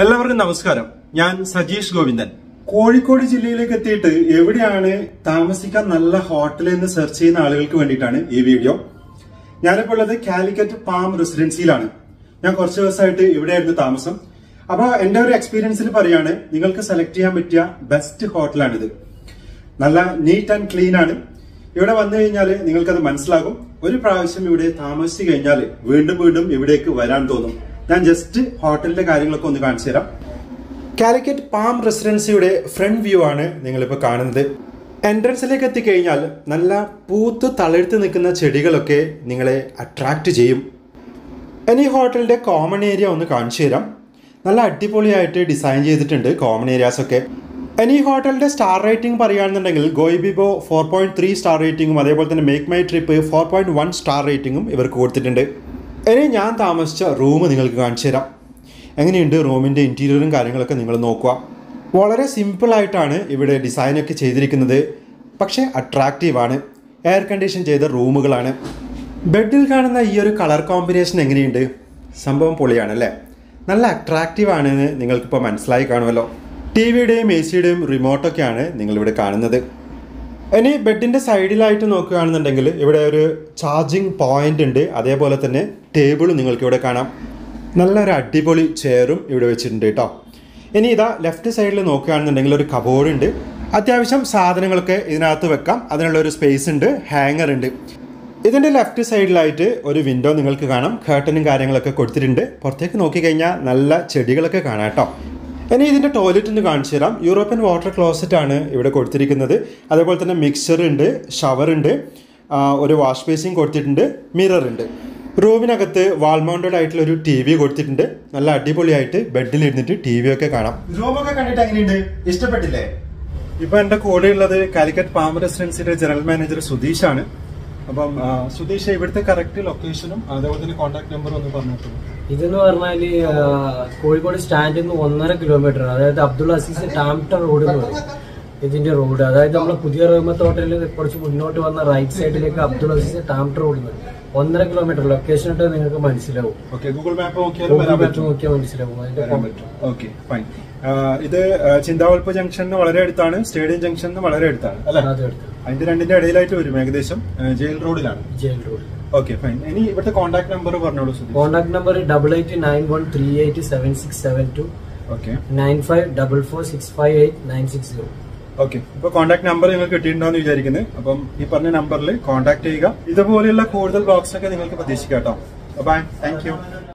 എല്ലാവർക്കും നമസ്കാരം. ഞാൻ സജീഷ് ഗോവിന്ദൻ. കോഴിക്കോട് ജില്ലയിലേക്ക് എത്തിയിട്ട് എവിടെയാണ് താമസിക്കാൻ നല്ല ഹോട്ടൽ എന്ന് സെർച്ച് ചെയ്യുന്ന ആളുകൾക്ക് വേണ്ടിയിട്ടാണ് ഈ വീഡിയോ. ഞാനിപ്പോൾ ഉള്ളത് കാലിക്കറ്റ് പാം റെസിഡൻസിയിലാണ്. ഞാൻ കുറച്ച് ദിവസമായിട്ട് ഇവിടെയായിരുന്നു താമസം. അപ്പൊ എന്റെ ഒരു എക്സ്പീരിയൻസിൽ പറയാണ്, നിങ്ങൾക്ക് സെലക്ട് ചെയ്യാൻ പറ്റിയ ബെസ്റ്റ് ഹോട്ടലാണിത്. നല്ല നീറ്റ് ആൻഡ് ക്ലീൻ ആണ്. ഇവിടെ വന്നു കഴിഞ്ഞാൽ നിങ്ങൾക്കത് മനസ്സിലാകും. ഒരു പ്രാവശ്യം ഇവിടെ താമസിച്ചു കഴിഞ്ഞാൽ വീണ്ടും വീണ്ടും ഇവിടേക്ക് വരാൻ തോന്നും. ഞാൻ ജസ്റ്റ് ഹോട്ടലിന്റെ കാര്യങ്ങളൊക്കെ ഒന്ന് കാണിച്ചു തരാം. കാലിക്കറ്റ് പാം റെസിഡൻസിയുടെ ഫ്രണ്ട് വ്യൂ ആണ് നിങ്ങളിപ്പോൾ കാണുന്നത്. എൻട്രൻസിലേക്ക് എത്തിക്കഴിഞ്ഞാൽ നല്ല പൂത്ത് തളിർത്ത് നിൽക്കുന്ന ചെടികളൊക്കെ നിങ്ങളെ അട്രാക്റ്റ് ചെയ്യും. ഇനി ഹോട്ടലിന്റെ കോമൺ ഏരിയ ഒന്ന് കാണിച്ചു തരാം. നല്ല അടിപൊളിയായിട്ട് ഡിസൈൻ ചെയ്തിട്ടുണ്ട് കോമൺ ഏരിയാസ് ഒക്കെ. ഇനി ഹോട്ടലിന്റെ സ്റ്റാർ റേറ്റിംഗ് പറയുകയാണെന്നുണ്ടെങ്കിൽ ഗോയിബിബോ 4.3 സ്റ്റാർ റേറ്റിംഗും അതേപോലെ തന്നെ മേക്ക് മൈ ട്രിപ്പ് 4.1 സ്റ്റാർ റേറ്റിംഗും ഇവർക്ക് കൊടുത്തിട്ടുണ്ട്. ഇനി ഞാൻ താമസിച്ച റൂം നിങ്ങൾക്ക് കാണിച്ചു തരാം. എങ്ങനെയുണ്ട് റൂമിൻ്റെ ഇൻറ്റീരിയറും കാര്യങ്ങളൊക്കെ നിങ്ങൾ നോക്കുക. വളരെ സിമ്പിളായിട്ടാണ് ഇവിടെ ഡിസൈനൊക്കെ ചെയ്തിരിക്കുന്നത്, പക്ഷേ അട്രാക്റ്റീവാണ്. എയർ കണ്ടീഷൻ ചെയ്ത റൂമുകളാണ്. ബെഡിൽ കാണുന്ന ഈ ഒരു കളർ കോമ്പിനേഷൻ എങ്ങനെയുണ്ട്? സംഭവം പൊളിയാണല്ലേ. നല്ല അട്രാക്റ്റീവാണെന്ന് നിങ്ങൾക്കിപ്പോൾ മനസ്സിലായി കാണുമല്ലോ. ടി വിയുടെയും എ സിയുടെയും റിമോട്ടൊക്കെയാണ് നിങ്ങളിവിടെ കാണുന്നത്. ഇനി ബെഡിൻ്റെ സൈഡിലായിട്ട് നോക്കുകയാണെന്നുണ്ടെങ്കിൽ ഇവിടെ ഒരു ചാർജിങ് പോയിന്റ് ഉണ്ട്. അതേപോലെ തന്നെ ടേബിളും നിങ്ങൾക്കിവിടെ കാണാം. നല്ലൊരു അടിപൊളി ചെയറും ഇവിടെ വെച്ചിട്ടുണ്ട് കേട്ടോ. ഇനി ഇതാ ലെഫ്റ്റ് സൈഡിൽ നോക്കുകയാണെന്നുണ്ടെങ്കിൽ ഒരു കബോർഡ് ഉണ്ട്. അത്യാവശ്യം സാധനങ്ങളൊക്കെ ഇതിനകത്ത് വെക്കാം. അതിനുള്ള ഒരു സ്പേസ് ഉണ്ട്. ഹാങ്ങർ ഉണ്ട്. ഇതിൻ്റെ ലെഫ്റ്റ് സൈഡിലായിട്ട് ഒരു വിൻഡോ നിങ്ങൾക്ക് കാണാം. കർട്ടനും കാര്യങ്ങളൊക്കെ കൊടുത്തിട്ടുണ്ട്. പുറത്തേക്ക് നോക്കിക്കഴിഞ്ഞാൽ നല്ല ചെടികളൊക്കെ കാണാം കേട്ടോ. ഇനി ഇതിൻ്റെ ടോയ്ലറ്റ് ഒന്ന് കാണിച്ചു തരാം. യൂറോപ്യൻ വാട്ടർ ക്ലോസറ്റ് ആണ് ഇവിടെ കൊടുത്തിരിക്കുന്നത്. അതേപോലെ തന്നെ മിക്സർ ഉണ്ട്, ഷവർ ഉണ്ട്, ഒരു വാഷ് ബേസിൻ കൊടുത്തിട്ടുണ്ട്, മിറർ ഉണ്ട്. റൂമിനകത്ത് വാൾ മൗണ്ടഡ് ആയിട്ടുള്ള ഒരു ടി വി കൊടുത്തിട്ടുണ്ട്. നല്ല അടിപൊളിയായിട്ട് ബെഡിൽ ഇരുന്നിട്ട് ടി വി ഒക്കെ കാണാം. റൂമൊക്കെ കണ്ടിട്ട് എങ്ങനെയുണ്ട്? ഇഷ്ടപ്പെട്ടില്ലേ? ഇപ്പൊ എന്റെ കൂടെ ഉള്ളത് കാലിക്കറ്റ് പാം റെസിഡൻസിയുടെ ജനറൽ മാനേജർ സുധീഷ് ആണ്. അപ്പം സുധീഷ്, ഇവിടുത്തെ കറക്റ്റ് ലൊക്കേഷനും അതേപോലെ തന്നെ കോൺടാക്ട് നമ്പറും ഒന്ന് പറഞ്ഞിട്ടുണ്ട്. ഇതെന്ന് പറഞ്ഞാല് കോഴിക്കോട് സ്റ്റാൻഡിൽ നിന്ന് 1.5 കിലോമീറ്റർ, അതായത് അബ്ദുൾ അസീസ് ടാംട്ട റോഡ് എന്ന് പറയും ഇതിന്റെ റോഡ്. അതായത് നമ്മളെ പുതിയ റഹ്മത്ത് ഹോട്ടലിൽ കുറച്ച് മുന്നോട്ട് വന്ന റൈറ്റ് സൈഡിലേക്ക് അബ്ദുൾ അസീസ് ടാംട്ട റോഡ് 1.5 കിലോമീറ്റർ. ലൊക്കേഷൻ ഇട്ട് നിങ്ങൾക്ക് മനസ്സിലാവും. ഗൂഗിൾ മാപ്പ് നോക്കിയാൽ മനസ്സിലാവും. ഇത് ചിന്താവൽപ്പ് ജംഗ്ഷന് വളരെ അടുത്താണ്, സ്റ്റേഡിയം ജംഗ്ഷന് വളരെ അടുത്താണ് അല്ലെ? അതിന്റെ രണ്ടിന്റെ ഇടയിലായിട്ട് വരും. ഏകദേശം ജയിൽ റോഡിലാണ്. Jail road. Okay, fine. ഇനി ഇവിടുത്തെ കോൺടാക്ട് നമ്പർ പറഞ്ഞോളൂ. Contact number 8891387672. ഓക്കെ, 9544658960. ഓക്കെ. ഇപ്പൊ കോൺടാക്ട് നമ്പർ നിങ്ങൾക്ക് കിട്ടിയിട്ടുണ്ടോന്ന് വിചാരിക്കുന്നത്. അപ്പം ഈ പറഞ്ഞ നമ്പറിൽ കോൺടാക്ട് ചെയ്യുക. ഇതുപോലെയുള്ള കൂടുതൽ ബ്ലോഗ്സ് ഒക്കെ നിങ്ങൾക്ക് പ്രതീക്ഷിക്കാം കേട്ടോ. Bye, thank U.